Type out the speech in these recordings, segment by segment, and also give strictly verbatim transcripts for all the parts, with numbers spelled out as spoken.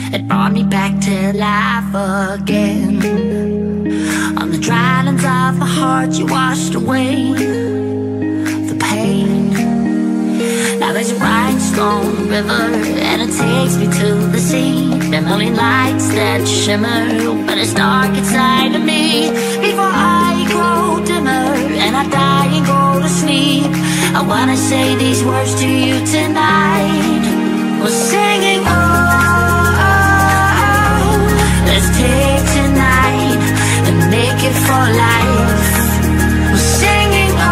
It brought me back to life again. On the dry lands of my heart, you washed away the pain. Now there's a rhinestone river, and it takes me to the sea. There are a million lights that shimmer, but it's dark inside of me. Before I grow dimmer, and I die and go to sleep, I wanna say these words to you tonight. We're singing, oh, oh, oh. Let's take tonight and make it for life. We're singing, oh,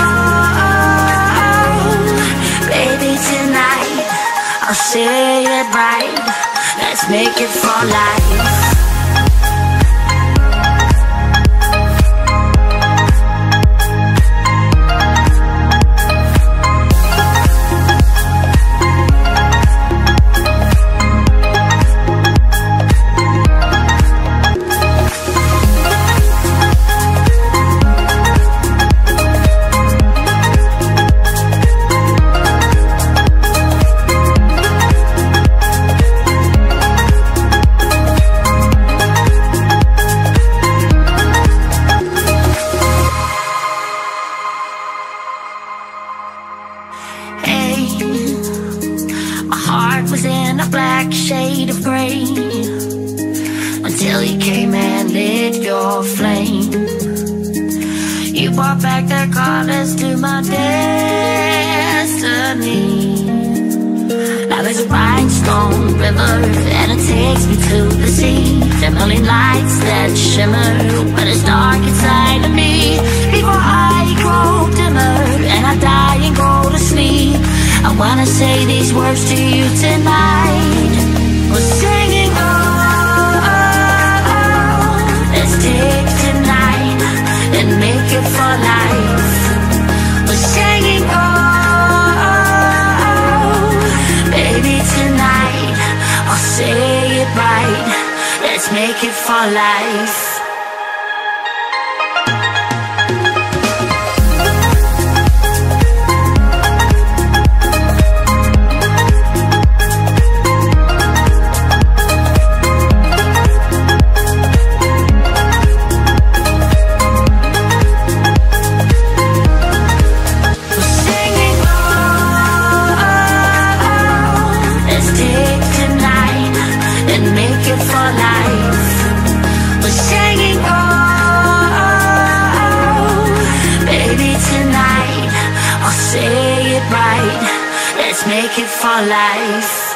oh, oh. Baby, tonight I'll say it right. Let's make it for life. Was in a black shade of gray until you came and lit your flame. You brought back the colors to my destiny. Now there's a rhinestone river, and it takes me to the sea. There are a million lights that shimmer, but it's dark inside of me. Before I grow dimmer, and I die and go to sleep, I wanna say these words to you tonight. We're singing, oh, oh, oh. Let's take tonight and make it for life. We're singing, oh, oh, oh. Baby, tonight I'll say it right. Let's make it for life. Say it right, let's make it for life.